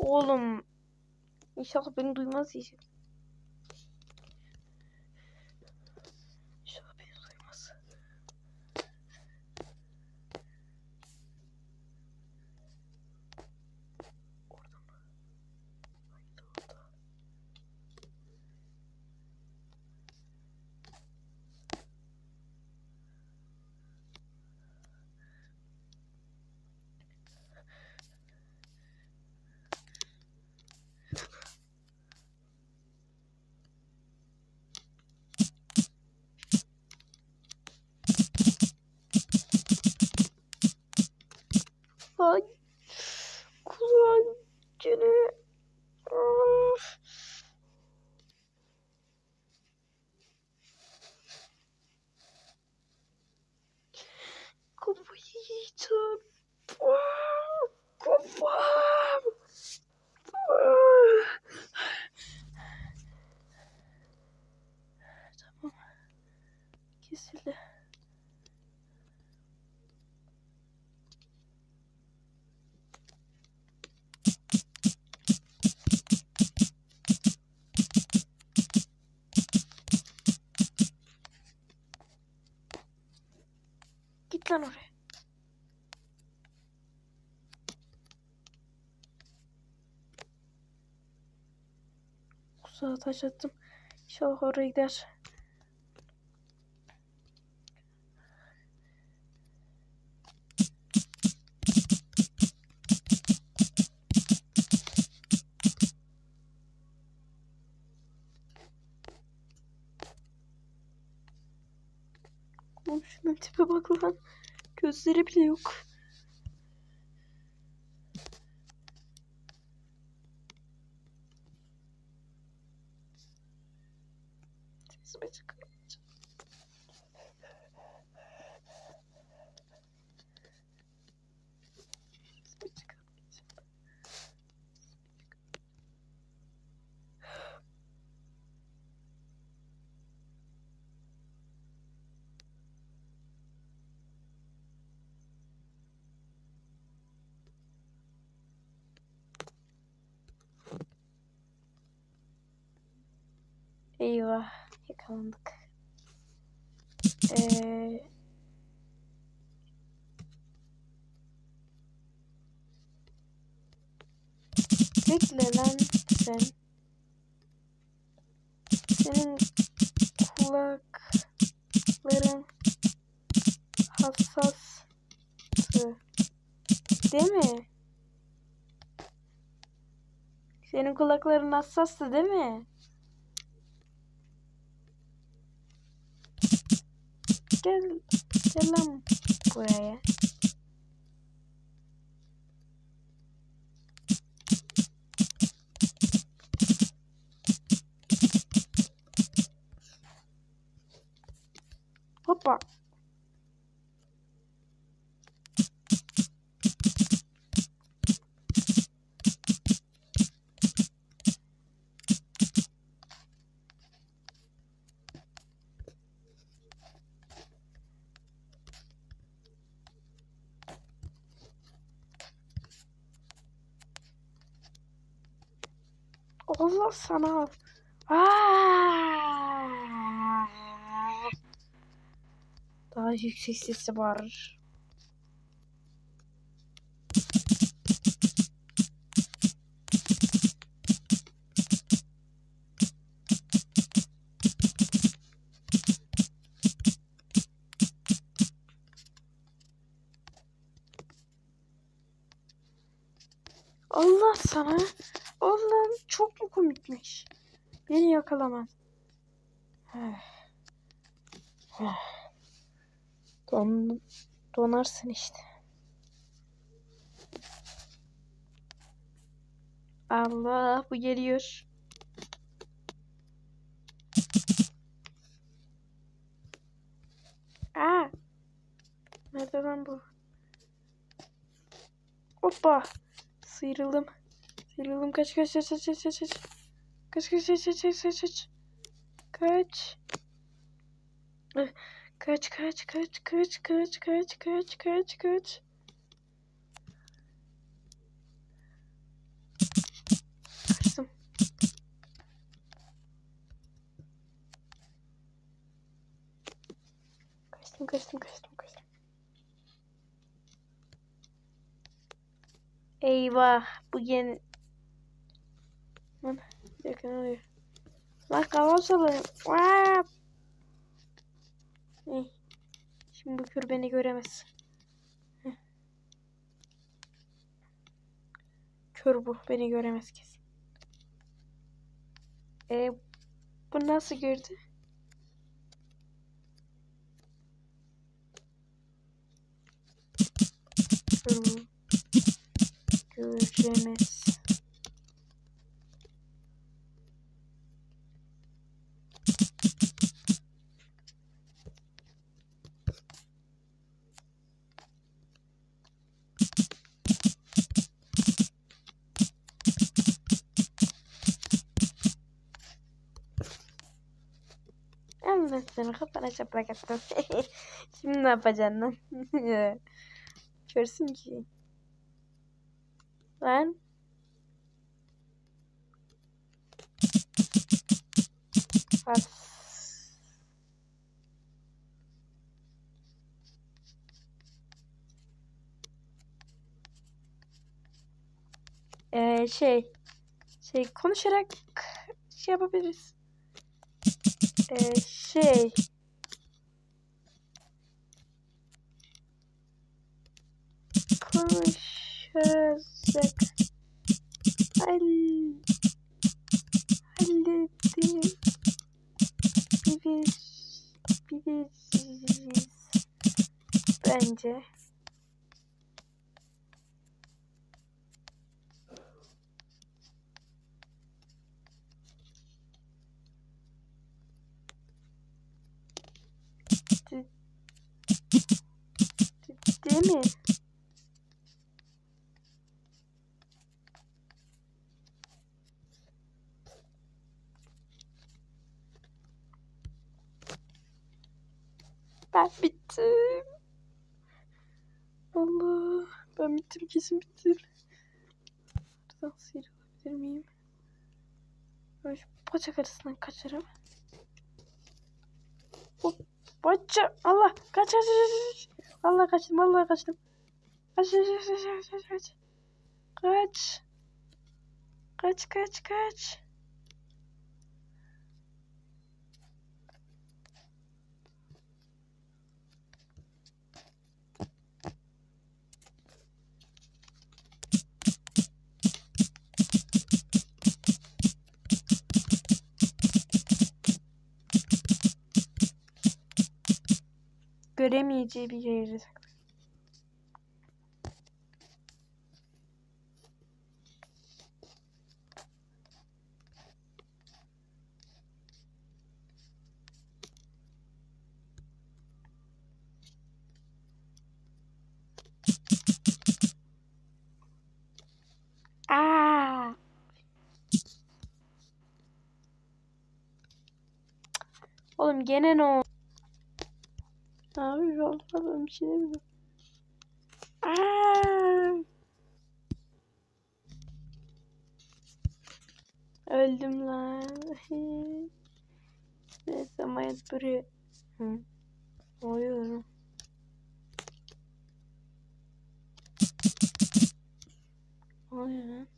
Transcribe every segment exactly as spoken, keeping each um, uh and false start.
Oğlum. İnşallah beni duymaz diyeceğim. İnşallah beni duymaz. Orada mı? Haydi orada. Ay. Kulağım gene. Of. Kafayı yiyeceğim. Ah, kafam. Ah. Tamam. Kesildi. Git lan oraya. Uzağa taş attım. İnşallah oraya gider. Oğlum şunun tipe bak lan. Gözleri bile yok. Sesime çıkarmayacağım. Sesime çıkarmayacağım. Eyvah, yakalandık. Ee, bekle lan sen. Senin kulakların hassastı, değil mi? Senin kulakların hassastı, değil mi? Gel, gel lan buraya. Hoppa. Allah sana. Aa! Daha yüksek sesle bağırır. Allah sana. Allah'ım çok mu komikmiş? Beni yakalaman. Don, donarsın işte. Allah, bu geliyor. Aa. Nerede lan bu? Hoppa. Sıyrıldım. Sıyrıldım. Kaç kaç kaç kaç kaç kaç. Kaç kaç kaç kaç kaç kaç kaç. Kaç. Kaç kaç kaç kaç kaç kaç kaç kaç kaç. Kaçtım kaçtım kaçtım kaçtım. Eyvah bu yeni. Lan bir dakika ne oluyor? Lan kafa salın. Şimdi bu kür beni göremez. Heh. Kör bu beni göremez kesin. E, bu nasıl gördü? Kör bu. Göremez. Allah seni kafana şaplak attım. Şimdi ne yapacaksın lan? Körsün ki. Lan. Bas. Ee, şey. Şey konuşarak şey yapabiliriz. Ee, şey. Konuşacak. Hall hallederiz. Biliriz. Bence. Değil mi? Ben bittim. Allah. Ben bittim kesin bittim. Buradan sıyrılabilir miyim? Ben şu bacak arasından kaçarım. Hop. Bacak. Allah. Kaç kaç kaç. Allah kaçtım. Allah kaçtım. Kaç kaç kaç kaç kaç. Kaç. Kaç kaç kaç. Göremeyeceği bir yere saklı. Aa! Oğlum gene ne oldu? Abi vallahi ben bir şey demiyorum. Aa! Öldüm lan. Neyse mayat buraya. Hı. Oluyorum. Oluyor lan.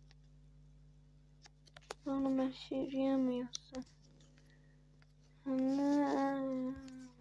Oğlum ben şey yürüyemiyorsun. Lan.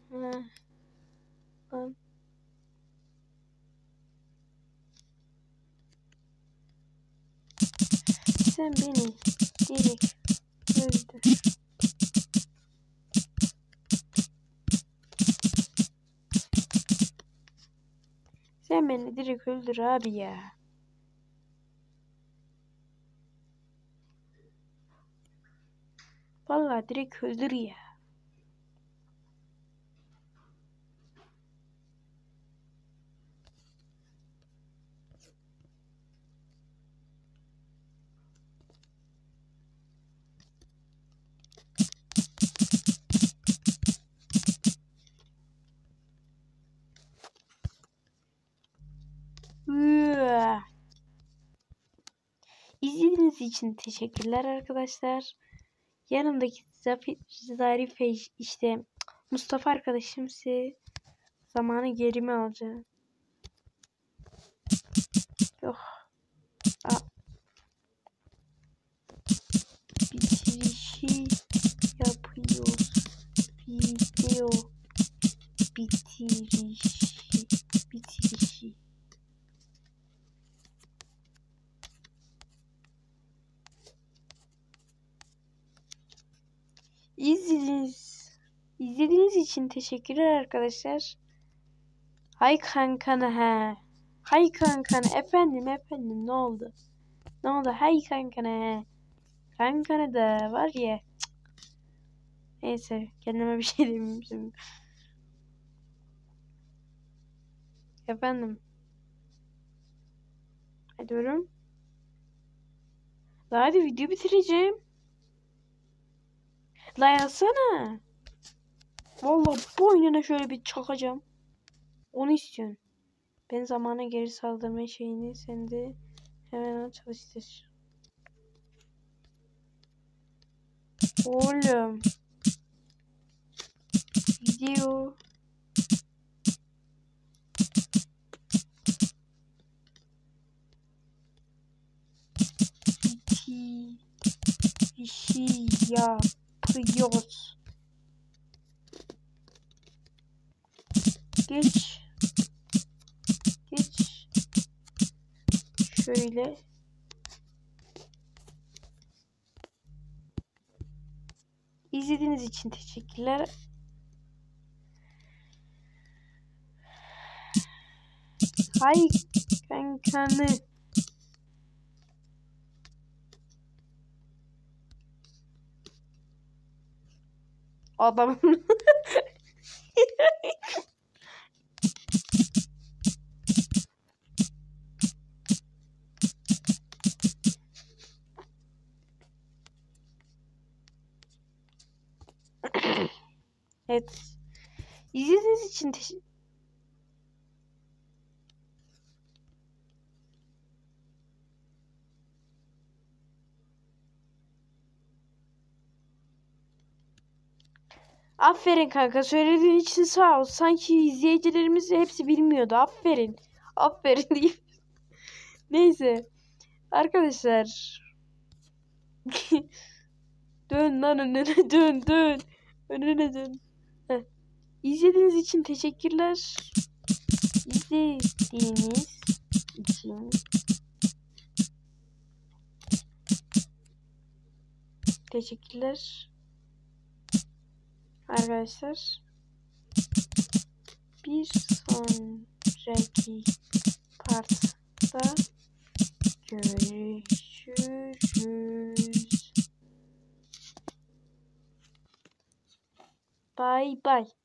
Sen beni direkt öldür. Sen beni direkt öldür abi ya. Vallahi direkt öldür ya. Üah. İzlediğiniz için teşekkürler arkadaşlar. Yanımdaki Zarif işte Mustafa arkadaşım size Zamanı geri mi alacağım? Yok. Aa. Bitirişi yapıyoruz. Video bitirişi. Bitirişi. İzlediğiniz, izlediğiniz için teşekkürler arkadaşlar. Hay kankana he. Hay kankana efendim efendim ne oldu? Ne oldu? Hay kankana he. Kankana da var ya. Cık. Neyse kendime bir şey demeyeyim şimdi. Efendim. Hadi diyorum. La hadi video bitireceğim. La yazsana. Vallahi boynuna şöyle bir çakacağım. Onu istiyorsun. Ben zamana geri saldırma şeyini sen de hemen çalıştır. Oğlum. Video. Bir şey yapıyoruz. Geç. Geç. Şöyle. İzlediğiniz için teşekkürler. Hay kankanı. Adam. Evet. İzlediğiniz için teşekkür. Aferin kanka. Söylediğin için sağ ol. Sanki izleyicilerimiz hepsi bilmiyordu. Aferin. Aferin diyeyim. Neyse. Arkadaşlar. Dön lan önüne dön dön. Önüne dön. Heh. İzlediğiniz için teşekkürler. İzlediğiniz için teşekkürler. Arkadaşlar. Bir sonraki partta görüşürüz. Bye bye.